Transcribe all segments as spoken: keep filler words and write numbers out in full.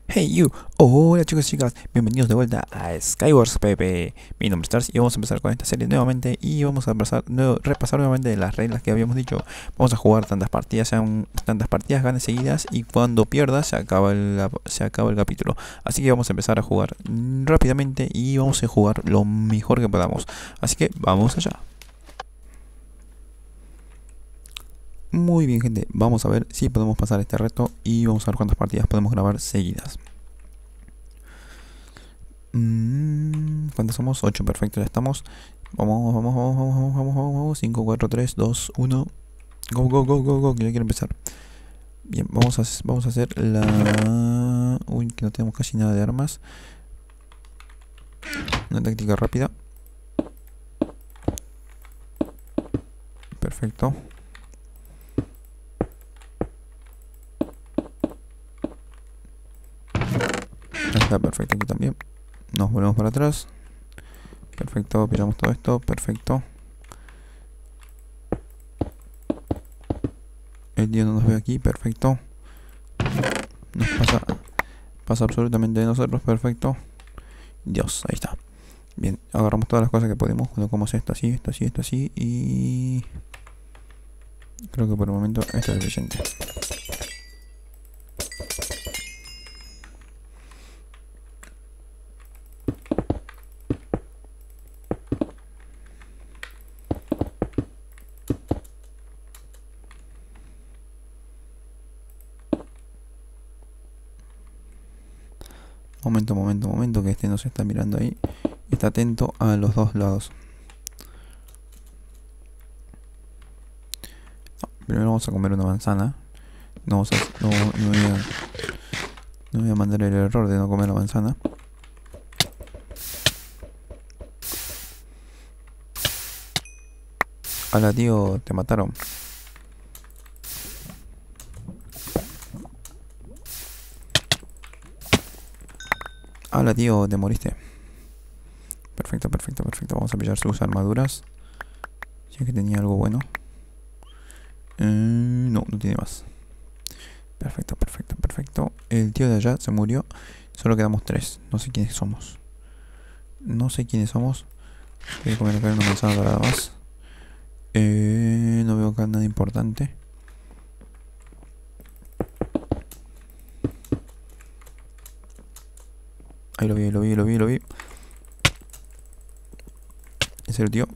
Hey you, hola chicos y chicas, bienvenidos de vuelta a Skywars P P. Mi nombre es Stars y vamos a empezar con esta serie nuevamente y vamos a empezar, nuevo, repasar nuevamente las reglas que habíamos dicho. Vamos a jugar tantas partidas, sean tantas partidas ganes seguidas y cuando pierdas se acaba el, se acaba el capítulo. Así que vamos a empezar a jugar rápidamente y vamos a jugar lo mejor que podamos. Así que vamos allá. Muy bien gente, vamos a ver si podemos pasar este reto y vamos a ver cuántas partidas podemos grabar seguidas. Mm, ¿Cuántos somos? ocho, perfecto, ya estamos. Vamos, vamos, vamos, vamos, vamos, vamos, vamos, vamos. cinco, cuatro, tres, dos, uno. Go, go, go, go, go, que ya quiero empezar. Bien, vamos a, vamos a hacer la... Uy, que no tenemos casi nada de armas. Una táctica rápida. Perfecto. Está perfecto aquí también. Nos volvemos para atrás. Perfecto, pillamos todo esto. Perfecto. El tío no nos ve aquí. Perfecto. Nos pasa, pasa absolutamente de nosotros. Perfecto. Dios, ahí está. Bien, agarramos todas las cosas que podemos. Colocamos esto así, esto así, esto así. Y... creo que por el momento esto es suficiente. Momento, momento, momento, que este no se está mirando ahí. Está atento a los dos lados. No, primero vamos a comer una manzana. No, vamos a, no, no, voy a, no voy a mandar el error de no comer la manzana. Hola tío, te mataron. Hola tío, te moriste. Perfecto, perfecto, perfecto. Vamos a pillar sus armaduras. Si es que tenía algo bueno. Eh, no, no tiene más. Perfecto, perfecto, perfecto. El tío de allá se murió. Solo quedamos tres. No sé quiénes somos. No sé quiénes somos. Voy a comer acá una manzana dorada más. Eh, no veo acá nada importante. Ahí lo vi, lo vi, lo vi, lo vi. ¿En serio, tío?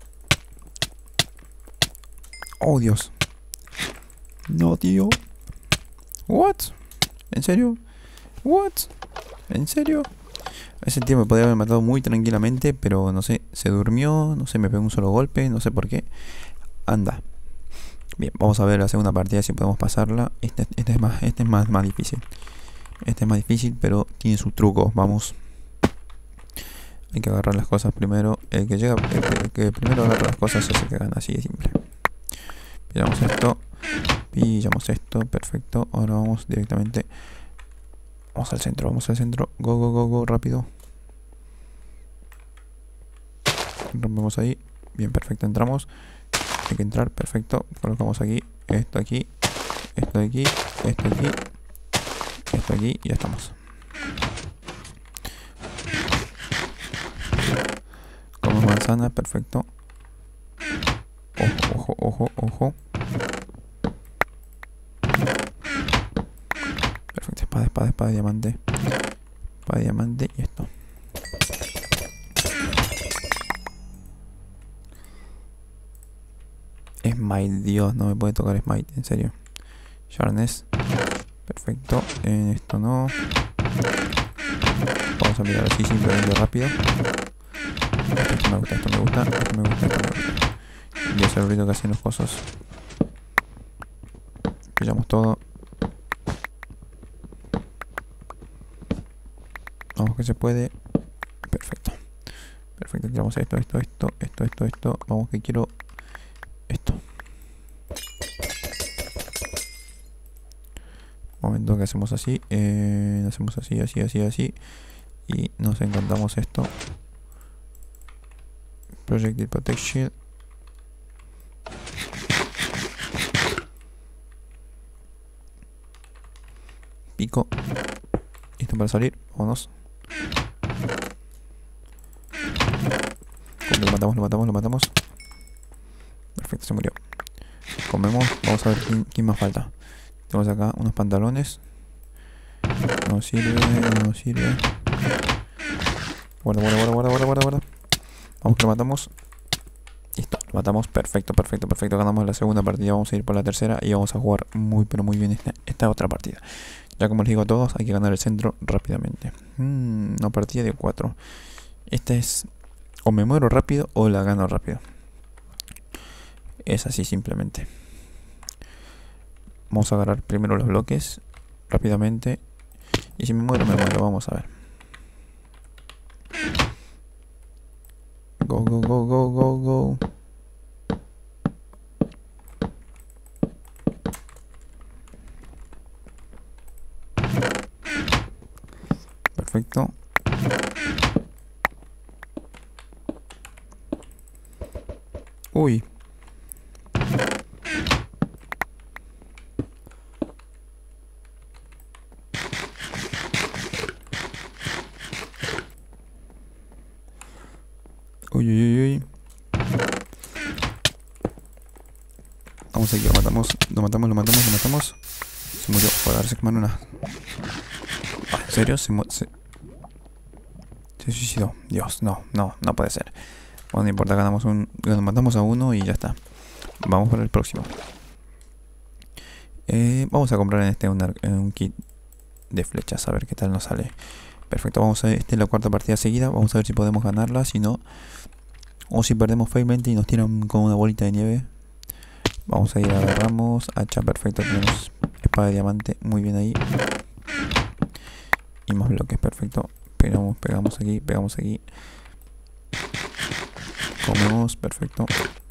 Oh, Dios. No, tío. What? ¿En serio? What? ¿En serio? Ese tío me podría haber matado muy tranquilamente, pero no sé, se durmió, no sé, me pegó un solo golpe, no sé por qué. Anda. Bien, vamos a ver la segunda partida si podemos pasarla. Este, este es más, este es más, más difícil. Este es más difícil, pero tiene sus trucos. Vamos. Hay que agarrar las cosas primero. El que llega, el que, el que primero agarra las cosas es el que gana, así de simple. Pillamos esto. Pillamos esto. Perfecto. Ahora vamos directamente. Vamos al centro, vamos al centro. Go, go, go, go, rápido. Rompemos ahí. Bien, perfecto, entramos. Hay que entrar, perfecto. Colocamos aquí, esto aquí, esto de aquí, esto aquí, esto aquí y ya estamos. Comemos manzana, perfecto. Ojo, ojo, ojo, ojo. Perfecto, espada, espada, espada, diamante. Espada, diamante y esto. Smite, Dios, no me puede tocar Smite, en serio. Sharpness. Perfecto, en esto no. Vamos a mirar así simplemente rápido. Esto me gusta, esto me gusta, esto me gusta, esto me gusta. Y ese ruido que hacen los cosos. Pillamos todo. Vamos que se puede. Perfecto. Perfecto, tiramos esto, esto, esto, esto, esto, esto. Vamos que quiero esto. Momento que hacemos así. Eh, hacemos así, así, así, así. Y nos encantamos esto. Projectile Protection. Pico. Y para salir. Vámonos. Lo matamos, lo matamos, lo matamos. Perfecto, se murió. Comemos. Vamos a ver quién, quién más falta. Tenemos acá unos pantalones. No sirve, no sirve. Guarda, guarda, guarda, guarda, guarda, guarda, guarda. Vamos que lo matamos. Listo, lo matamos. Perfecto, perfecto, perfecto. Ganamos la segunda partida. Vamos a ir por la tercera y vamos a jugar muy, pero muy bien esta, esta otra partida. Ya como les digo a todos, hay que ganar el centro rápidamente. Mm, una partida de cuatro. Esta es... o me muero rápido o la gano rápido. Es así simplemente. Vamos a agarrar primero los bloques rápidamente. Y si me muero, me muero. Vamos a ver. Go, go, go, go, go, go. Perfecto. Uy. Uy, uy, uy, uy. Vamos aquí, lo matamos, lo matamos, lo matamos, lo matamos. Se murió. Joder, se quemaron una. Ah, ¿en serio? Se, se... se suicidó. Dios, no, no, no puede ser. Bueno, no importa, ganamos un... Nos matamos a uno y ya está. Vamos para el próximo. Eh, vamos a comprar en este un, un kit de flechas, a ver qué tal nos sale. Perfecto, vamos a ver, esta es la cuarta partida seguida. Vamos a ver si podemos ganarla, si no... o si perdemos feilmente y nos tiran con una bolita de nieve. Vamos a ir, agarramos hacha, perfecto, tenemos espada de diamante, muy bien ahí. Y más bloques, perfecto. Pegamos, pegamos aquí, pegamos aquí. Comemos, perfecto.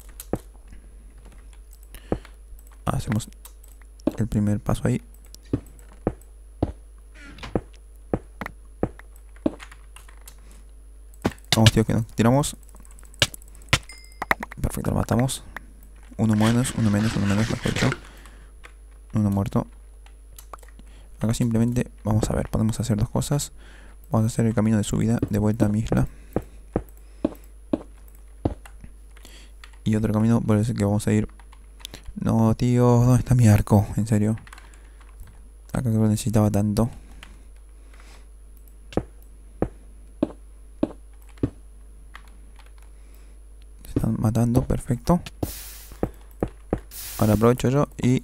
Hacemos el primer paso ahí. Vamos, tío, que nos tiramos. Perfecto, lo matamos. Uno menos, uno menos, uno menos, mejor dicho. Uno muerto. Acá simplemente, vamos a ver, podemos hacer dos cosas. Vamos a hacer el camino de subida de vuelta a mi isla. Y otro camino por el que vamos a ir. No, tío, ¿dónde está mi arco? En serio. Acá que lo necesitaba tanto. Se están matando, perfecto. Ahora aprovecho yo y...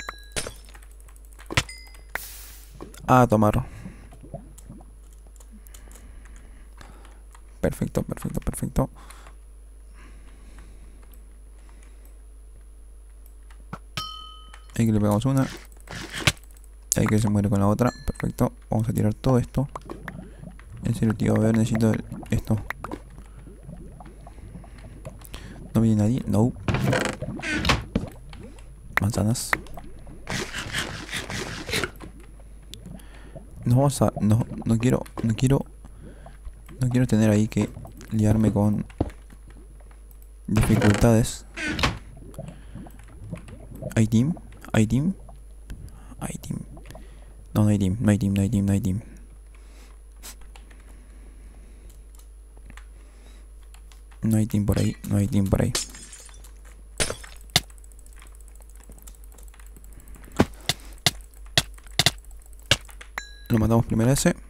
a tomar. Perfecto, perfecto, perfecto. Ahí que le pegamos una. Ahí que se muere con la otra. Perfecto. Vamos a tirar todo esto. En serio, tío, a ver, necesito esto. ¿No viene nadie? No. Manzanas. No vamos a... No, no quiero... No quiero... No quiero tener ahí que liarme con dificultades. ¿Hay team? ¿Hay team? ¿Hay team? No, no hay team, no hay team, no hay team, no hay team. No hay team por ahí, no hay team por ahí. Lo matamos primero a ese.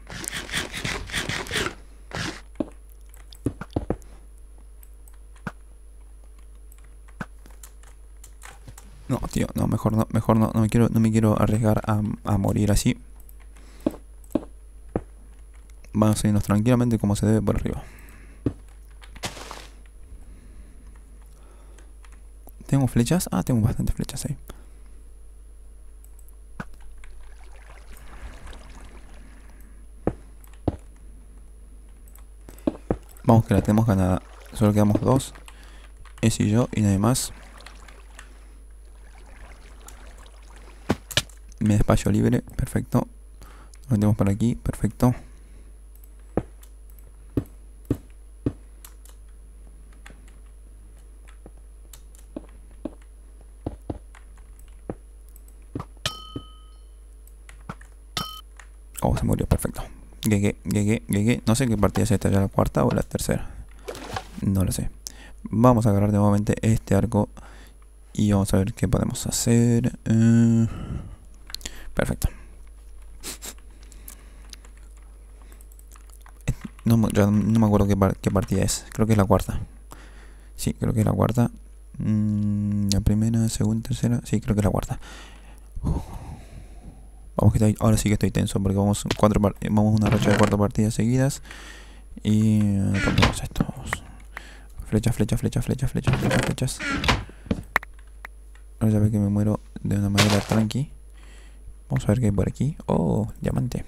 No, tío, no, mejor no, mejor no, no me quiero, no me quiero arriesgar a, a morir así. Vamos a irnos tranquilamente como se debe por arriba. ¿Tengo flechas? Ah, tengo bastantes flechas ahí. Vamos que la tenemos ganada. Solo quedamos dos. Ese y yo y nadie más. Mi espacio libre, perfecto. Nos metemos por aquí, perfecto. Oh, se murió, perfecto. Gege, gege, gege. No sé qué partida es esta, ya la cuarta o la tercera. No lo sé. Vamos a agarrar nuevamente este arco y vamos a ver qué podemos hacer. Uh, perfecto. No, ya no me acuerdo qué, par qué partida es. Creo que es la cuarta. Sí, creo que es la cuarta. Mm, la primera, segunda, tercera. Sí, creo que es la cuarta. Uh. Vamos que estoy, ahora sí que estoy tenso porque vamos cuatro vamos una racha de cuatro partidas seguidas. Y rompemos esto. Flechas, flechas, flechas, flechas, flechas, flechas, flechas. Ahora ya ve que me muero de una manera tranqui. Vamos a ver qué hay por aquí. Oh, diamante.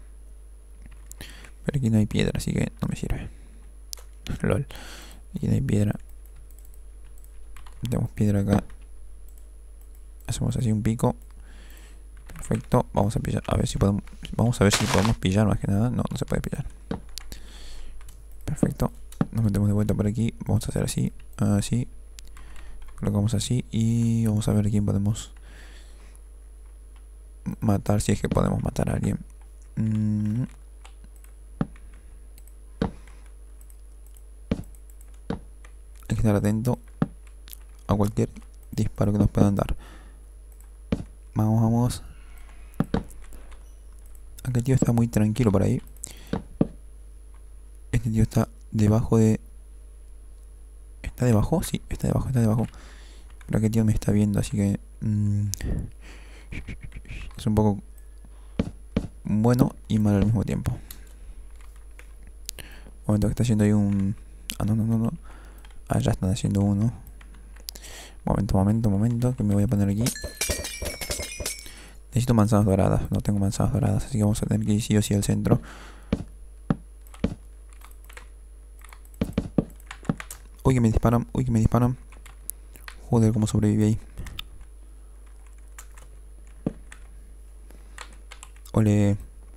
Pero aquí no hay piedra, así que no me sirve. Lol. Aquí no hay piedra. Tenemos piedra acá. Hacemos así un pico. Perfecto. Vamos a pillar. A ver si podemos. Vamos a ver si podemos pillar más que nada. No, no se puede pillar. Perfecto. Nos metemos de vuelta por aquí. Vamos a hacer así. Así. Colocamos así. Y vamos a ver a quién podemos matar. Si es que podemos matar a alguien. Mm. Hay que estar atento a cualquier disparo que nos puedan dar. Vamos, vamos. Aquel tío está muy tranquilo por ahí. Este tío está debajo de... ¿Está debajo? Sí, está debajo, está debajo. Pero aquel tío me está viendo, así que... Mmm, es un poco bueno y malo al mismo tiempo. Momento que está haciendo ahí un... Ah, no, no, no, no. Ah, ya están haciendo uno. Momento, momento, momento. Que me voy a poner aquí. Necesito manzanas doradas. No tengo manzanas doradas. Así que vamos a tener que ir sí o sí al centro. Uy, que me disparan. Uy, que me disparan. Joder, cómo sobreviví ahí. Ole.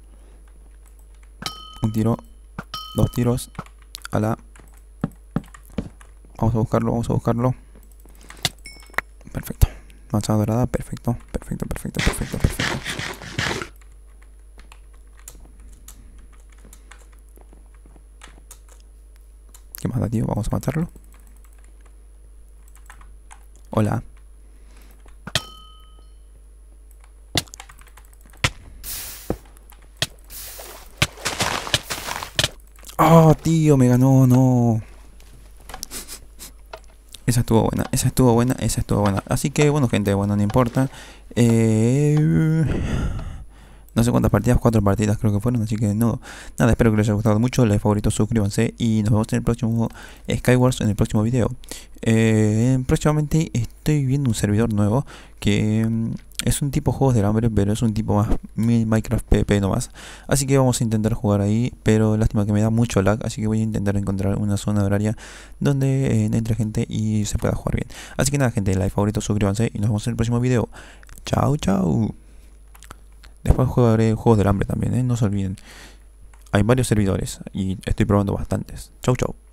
Un tiro. Dos tiros. A la... Vamos a buscarlo, vamos a buscarlo. Perfecto. Manzana dorada, perfecto, perfecto, perfecto, perfecto, perfecto. ¿Qué más da, tío? Vamos a matarlo. Hola. Oh, tío, me ganó, no. Esa estuvo buena, esa estuvo buena, esa estuvo buena. Así que, bueno, gente, bueno, no importa. Eh, no sé cuántas partidas, cuatro partidas creo que fueron. Así que, no, nada, espero que les haya gustado mucho. Les favoritos, suscríbanse y nos vemos en el próximo Skywars, en el próximo video. Eh, próximamente estoy viendo un servidor nuevo que... Es un tipo Juegos del Hambre, pero es un tipo más Minecraft PvP nomás. Así que vamos a intentar jugar ahí, pero lástima que me da mucho lag. Así que voy a intentar encontrar una zona horaria donde eh, entre gente y se pueda jugar bien. Así que nada, gente, like, favorito, suscríbanse y nos vemos en el próximo video. Chao, chao. Después jugaré Juegos del Hambre también, ¿eh? No se olviden. Hay varios servidores y estoy probando bastantes. Chau, chau.